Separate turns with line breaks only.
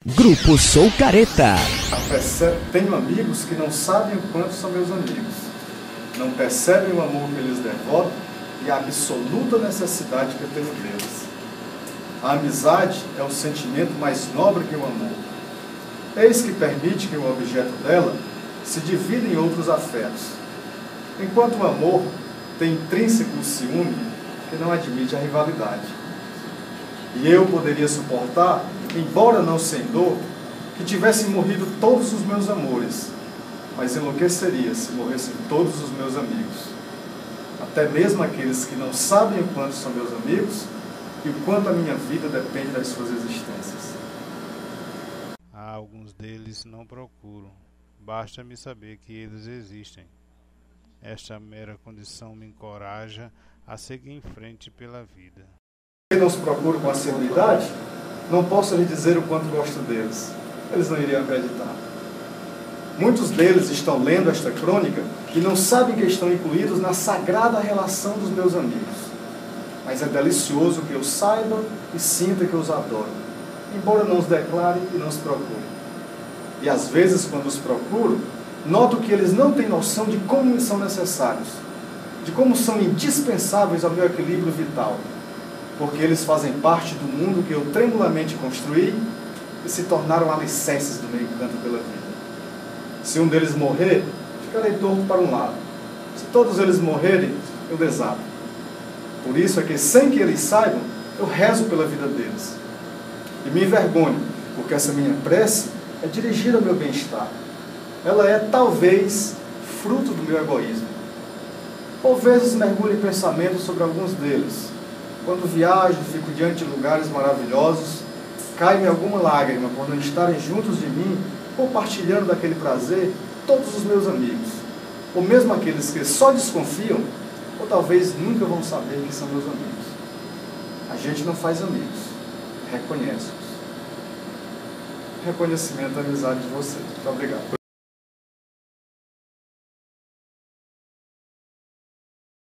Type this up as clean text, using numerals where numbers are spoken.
Grupo Sou Careta.
Tenho amigos que não sabem o quanto são meus amigos. Não percebem o amor que eles devoto e a absoluta necessidade que eu tenho deles. A amizade é o sentimento mais nobre que o amor. Eis que permite que o objeto dela se divida em outros afetos. Enquanto o amor tem intrínseco o ciúme que não admite a rivalidade. E eu poderia suportar, embora não sem dor, que tivessem morrido todos os meus amores, mas enlouqueceria se morressem todos os meus amigos. Até mesmo aqueles que não sabem o quanto são meus amigos e o quanto a minha vida depende das suas existências.
Alguns deles não procuro, basta-me saber que eles existem. Esta mera condição me encoraja a seguir em frente pela vida.
Se não os procuro com assiduidade, não posso lhe dizer o quanto gosto deles. Eles não iriam acreditar. Muitos deles estão lendo esta crônica e não sabem que estão incluídos na sagrada relação dos meus amigos. Mas é delicioso que eu saiba e sinta que eu os adoro, embora não os declare e não os procure. E às vezes, quando os procuro, noto que eles não têm noção de como me são necessários, de como são indispensáveis ao meu equilíbrio vital, porque eles fazem parte do mundo que eu tremulamente construí e se tornaram alicerces do meu encanto pela vida. Se um deles morrer, ficarei torto para um lado. Se todos eles morrerem, eu desato. Por isso é que, sem que eles saibam, eu rezo pela vida deles. E me envergonho, porque essa minha prece é dirigida ao meu bem-estar. Ela é, talvez, fruto do meu egoísmo. Por vezes mergulho em pensamentos sobre alguns deles. Quando viajo, fico diante de lugares maravilhosos, cai-me alguma lágrima por não estarem juntos de mim, compartilhando daquele prazer todos os meus amigos, ou mesmo aqueles que só desconfiam, ou talvez nunca vão saber que são meus amigos. A gente não faz amigos, reconhece-os. Reconhecimento da amizade de vocês. Muito obrigado.